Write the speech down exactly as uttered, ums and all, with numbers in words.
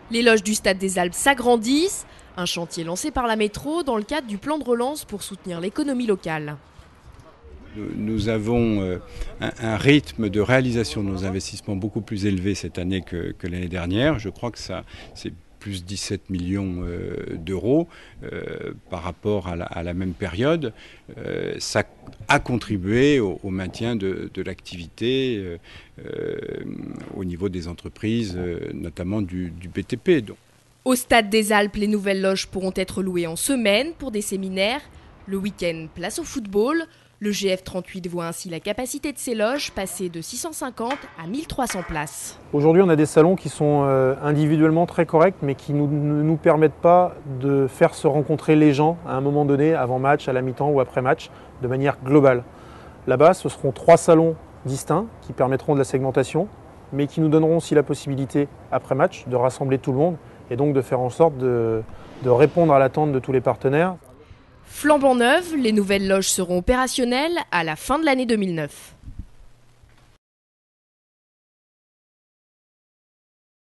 Les loges du Stade des Alpes s'agrandissent, un chantier lancé par la métro dans le cadre du plan de relance pour soutenir l'économie locale. Nous avons un, un rythme de réalisation de nos investissements beaucoup plus élevé cette année que, que l'année dernière. Je crois que ça, c'est plus dix-sept millions d'euros euh, par rapport à la, à la même période. Euh, ça a contribué au, au maintien de, de l'activité euh, euh, au niveau des entreprises, euh, notamment du, du B T P. Donc. Au Stade des Alpes, les nouvelles loges pourront être louées en semaine pour des séminaires. Le week-end, place au football. Le G F trente-huit voit ainsi la capacité de ces loges passer de six cent cinquante à mille trois cents places. Aujourd'hui, on a des salons qui sont individuellement très corrects, mais qui nous, ne nous permettent pas de faire se rencontrer les gens à un moment donné, avant match, à la mi-temps ou après match, de manière globale. Là-bas, ce seront trois salons distincts qui permettront de la segmentation, mais qui nous donneront aussi la possibilité, après match, de rassembler tout le monde et donc de faire en sorte de, de répondre à l'attente de tous les partenaires. Flambant neuves, les nouvelles loges seront opérationnelles à la fin de l'année deux mille neuf.